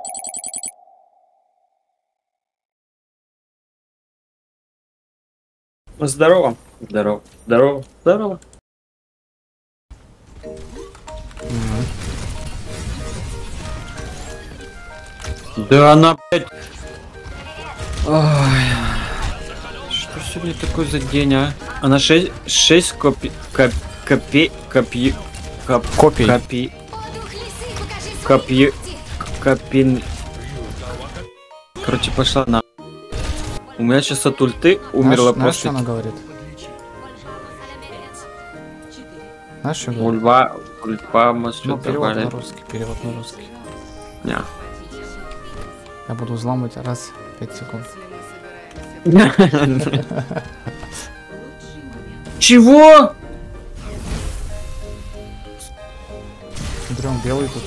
Здорово. Здорово. Здорово. Здорово. Да она, блядь. Ой. Что сегодня такой за день, а? Она 6 копий. Короче, пошла на. У меня сейчас от ульты умерла после. после. Что она говорит? Знаешь, что говорит? Ульпа, может, Ну, что-то перевод на говорит. русский, перевод на русский. Не. Я буду взламывать раз в 5 секунд. Чего? Смотри, он белый тут.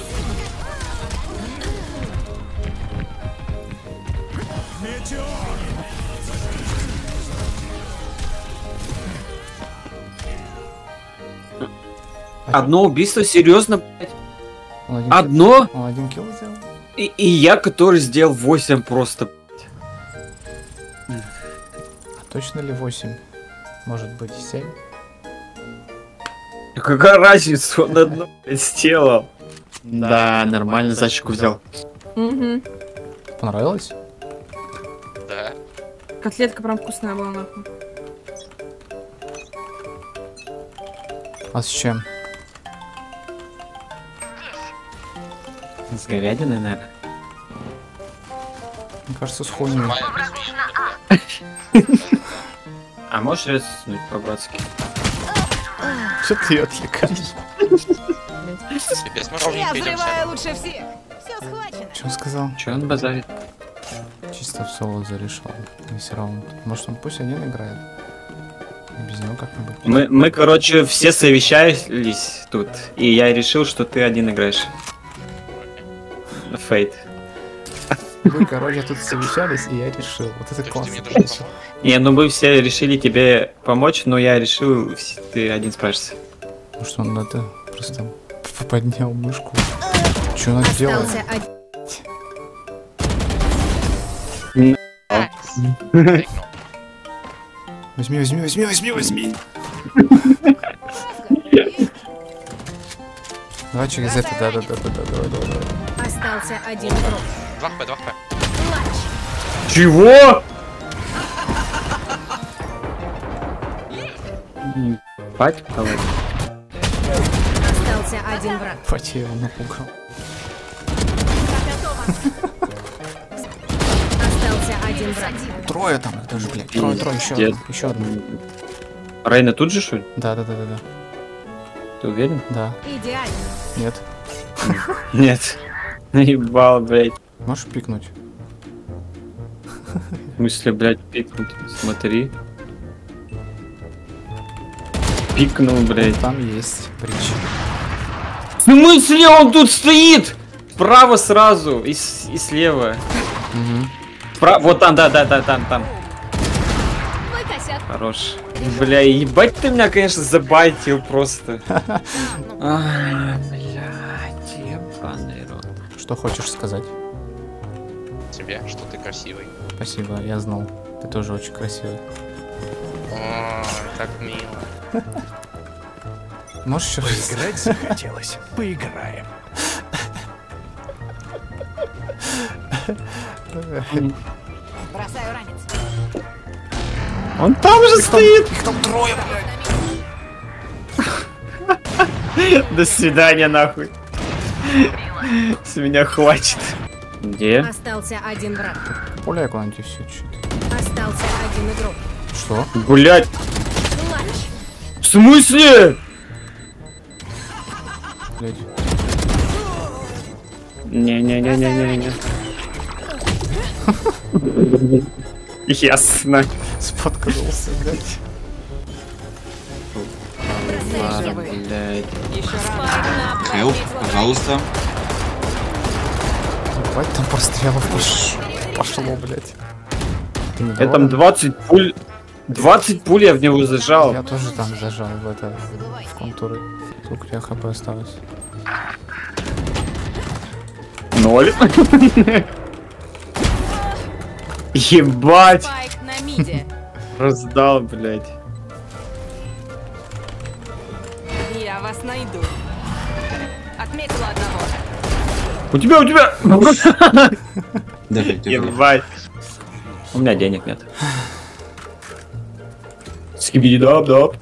Одно убийство, серьезно, блядь? Он один Одно? Он один килл сделал? И я, который сделал 8 просто. А точно ли 8? Может быть 7? Какая разница, он одно сделал. Да, нормально зачку взял. Угу. Понравилось? Да. Котлетка прям вкусная была, нахуй. А с чем? С говядиной, наверное. Мне кажется, с хуйней. А можешь резнуть по-братски? Что ты отвлекаешь? Я взрываю лучше всех. Все схвачено. Что он сказал? Че он базарит? Чисто в соло зарешал. Весь раунд. Может, он пусть один играет? Без него как-нибудь. Мы, короче, все совещались тут, и я решил, что ты один играешь. Фейт. Вы, короче, тут совещались, и я решил. Вот это классно. Не, ну мы все решили тебе помочь, но я решил, ты один справишься. Ну что, он это просто поднял мышку. Что она делает? Возьми. Давай через это, да, давай. Остался один игрок. 2 хп, 2 хп. Чего? Бать, давай. Остался один враг. Потею, напугал. Остался один враг. Трое там, это же, блядь. Трое, еще одну. Рейна тут же, что ли? Да. Ты уверен? Да. Идеально. Нет. Нет. Наебал, блядь. Можешь пикнуть? В смысле, блядь, пикнуть? Смотри. Пикнул, блядь. Там есть брич. В смысле он тут стоит? Справа сразу и слева. Вот там, да, там. Мой косяк. Хорош. Бля, ебать ты меня, конечно, забайтил просто. Блядь, ебаный рот. Что хочешь сказать? Тебе, что ты красивый. Спасибо, я знал. Ты тоже очень красивый. Ой, так мило. Можешь еще раз? Поиграть захотелось. Поиграем. Бросаю ранец. Он там же стоит! Их там трое, блядь! До свидания, нахуй. С меня хватит. Где? Остался один враг. Пуляй куда-нибудь все чуть. Остался один игрок. Что? Блять! Клатч. В смысле? Блять. Не. Ясно. Споткнулся, блять. Ладно, блядь. Хелп, пожалуйста. Ебать, там пострелов пошло, блять. Я там 20 пуль. 20 пуль я в него зажал. Я тоже там зажал в контуры. Сколько у тебя хп осталось? 0. Ебать! Спайк на миде. Раздал, блядь. Я вас найду. Отметила одного. У тебя! Даже тебе. Ебать. У меня денег нет. Скибиди-дап-дап.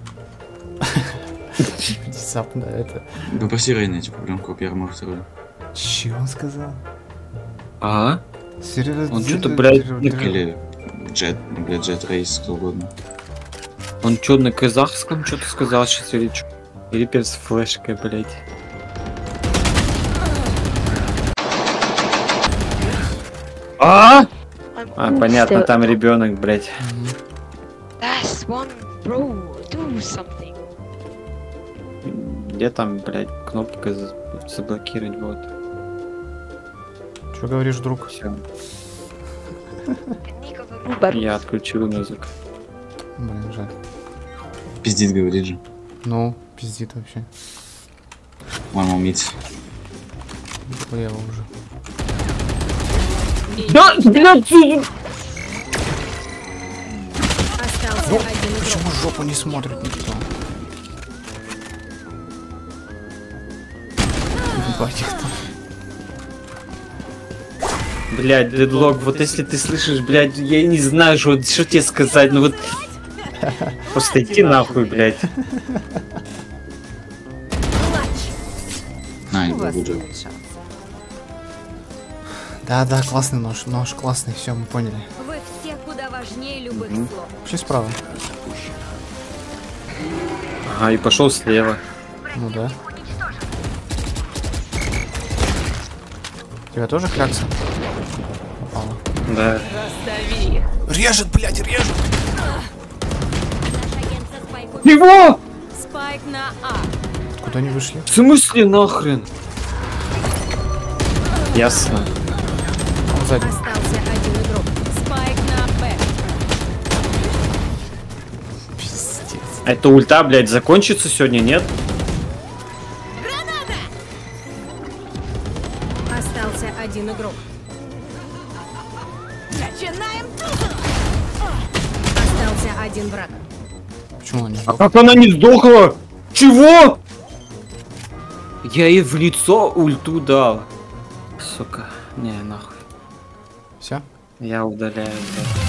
Внезапно это. Попроси Рейна, типа, прям по первому, второму. Че он сказал? А? Серьезно? Он что-то, блядь, Или Джет, блядь, Джет Рейс, кто угодно. Он что, на казахском что-то сказал сейчас или что? Или с флешкой, блядь. А, понятно, там ребенок, блядь. That's one, bro. Do something. Где там, блядь, кнопка заблокировать вот. Что говоришь, друг? Все, Не говорю, Барус. я отключил музыку. Блин, жаль. Пиздит, говорит же. Ну, пиздит вообще. Мама умить. Хуево уже. Да, блядь! Остался один игрок. Почему жопу не смотрит никто? Ебать их там. Блядь, Дедлок, вот если ты слышишь, блядь, я не знаю, что тебе сказать, ну вот... Просто иди нахуй, блядь. На, У это вас будет же. нет шанса. Да, классный нож, нож классный, все, мы поняли. Вы все куда важнее любых слов. Вообще справа. Ага, и пошел слева. Ну да. Тебя тоже клякса? Попала. Да. Раздави их. Режет, блядь, режет! Наш агент со спайком. Его! Спайк на А. Куда они вышли? В смысле нахрен? Ясно. Он сзади. Остался один игрок. Спайк на Б. Пиздец. А это ульта, блядь, закончится сегодня, нет? Остался один игрок. Начинаем. Остался один враг. Почему они? А как она не сдохла? Чего? Я ей в лицо ульту дал. Сука. Не, нахуй. Все? Я удаляю, блядь.